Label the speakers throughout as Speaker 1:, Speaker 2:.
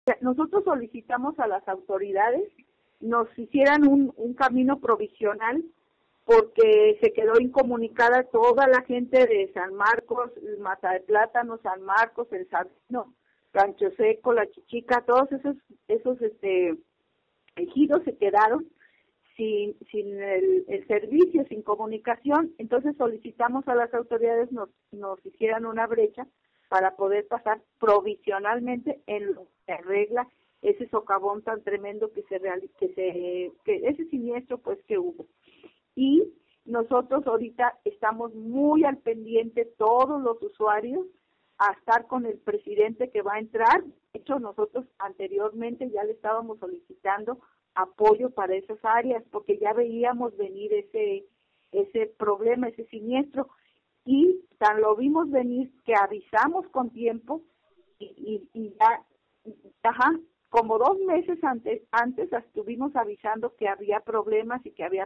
Speaker 1: Nosotros solicitamos a las autoridades nos hicieran un camino provisional porque se quedó incomunicada toda la gente de San Marcos, Mata de Plátano, San Marcos, El Sabino, Rancho Seco, La Chichica, todos esos ejidos se quedaron sin el servicio, sin comunicación. Entonces solicitamos a las autoridades nos hicieran una brecha para poder pasar provisionalmente en lo que arregla ese socavón tan tremendo que ese siniestro pues que hubo. Y nosotros ahorita estamos muy al pendiente, todos los usuarios, a estar con el presidente que va a entrar. De hecho, nosotros anteriormente ya le estábamos solicitando apoyo para esas áreas, porque ya veíamos venir ese problema, ese siniestro, y tan lo vimos venir que avisamos con tiempo y ya, como 2 meses antes estuvimos avisando que había problemas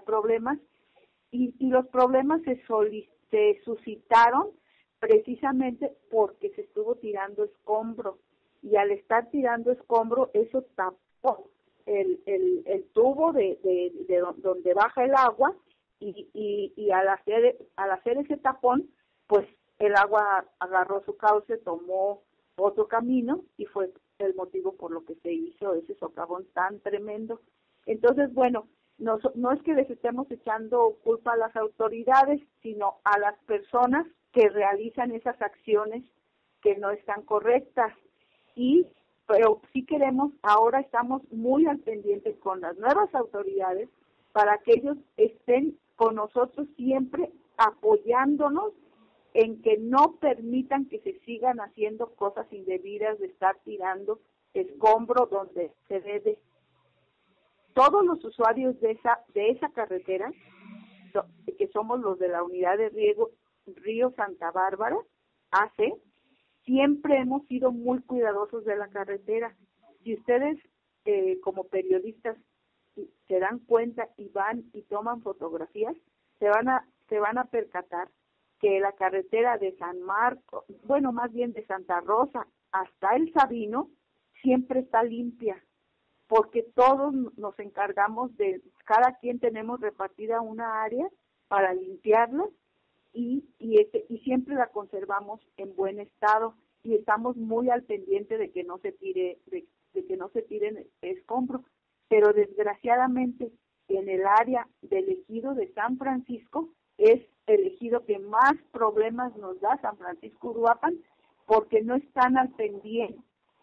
Speaker 1: y los problemas se suscitaron precisamente porque se estuvo tirando escombro, y al estar tirando escombro eso tapó el tubo de donde baja el agua, y al hacer ese tapón pues el agua agarró su cauce, tomó otro camino y fue el motivo por lo que se hizo ese socavón tan tremendo. Entonces, bueno, no es que les estemos echando culpa a las autoridades, sino a las personas que realizan esas acciones que no están correctas. Pero sí ahora estamos muy al pendiente con las nuevas autoridades para que ellos estén con nosotros siempre apoyándonos en que no permitan que se sigan haciendo cosas indebidas de estar tirando escombro donde se debe. Todos los usuarios de esa carretera, que somos los de la unidad de riego Río Santa Bárbara, AC, siempre hemos sido muy cuidadosos de la carretera. Si ustedes como periodistas se dan cuenta y van y toman fotografías, se van a percatar que la carretera de San Marcos, más bien de Santa Rosa hasta El Sabino, siempre está limpia, porque todos nos encargamos cada quien tenemos repartida una área para limpiarla y siempre la conservamos en buen estado, y estamos muy al pendiente de que no se tire, de que no se tiren escombros. Pero desgraciadamente en el área del ejido de San Francisco es el ejido que más problemas nos da, San Francisco Uruapan, porque no están al pendiente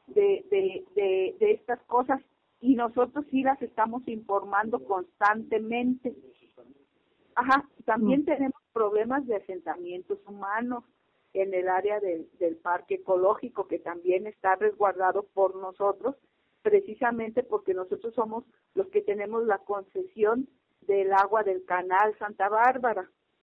Speaker 1: de estas cosas, y nosotros sí las estamos informando constantemente. También tenemos problemas de asentamientos humanos en el área del parque ecológico, que también está resguardado por nosotros, precisamente porque nosotros somos los que tenemos la concesión del agua del canal Santa Bárbara.